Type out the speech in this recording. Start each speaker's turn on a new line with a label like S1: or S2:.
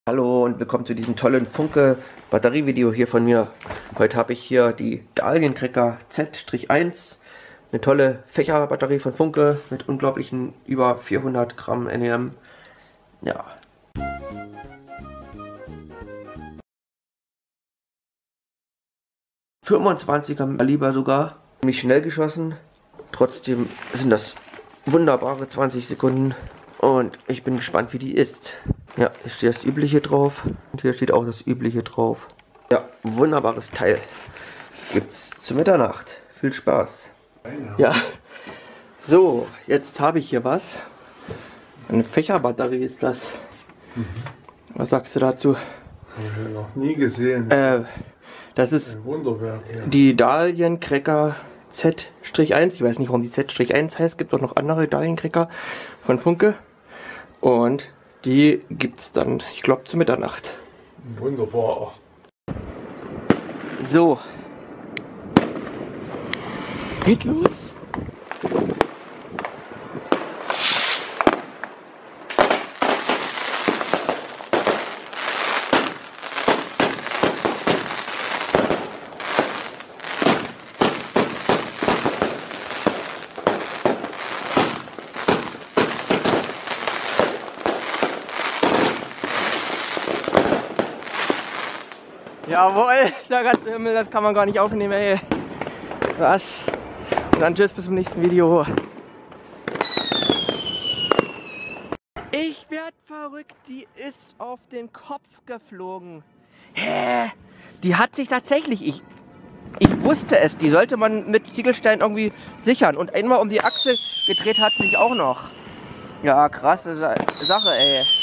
S1: Hallo und willkommen zu diesem tollen Funke Batterievideo hier von mir. Heute habe ich hier die Dahlienkrieger Z-1, eine tolle Fächerbatterie von Funke mit unglaublichen über 400 Gramm NEM. Ja. ...25er Kaliber sogar, ziemlich schnell geschossen. Trotzdem sind das wunderbare 20 Sekunden und ich bin gespannt, wie die ist. Ja, hier steht das Übliche drauf und hier steht auch das Übliche drauf. Ja, wunderbares Teil. Gibt's zu Mitternacht. Viel Spaß. Ja, so, jetzt habe ich hier was. Eine Fächerbatterie ist das. Was sagst du dazu?
S2: Habe ich noch nie gesehen.
S1: Das ist
S2: ein Wunderwerk. Ja.
S1: die Dahlienkrieger Z-1. Ich weiß nicht, warum die Z-1 heißt. Es gibt auch noch andere Dahlienkrieger von Funke. Und die gibt's dann, ich glaube, zu Mitternacht.
S2: Wunderbar.
S1: So. Geht los. Jawohl, der ganze Himmel, das kann man gar nicht aufnehmen, ey. Krass. Und dann tschüss, bis zum nächsten Video. Ich werd verrückt, die ist auf den Kopf geflogen. Hä? Die hat sich tatsächlich, ich wusste es, die sollte man mit Ziegelstein irgendwie sichern. Und einmal um die Achse gedreht hat sie sich auch noch. Ja, krasse Sache, ey.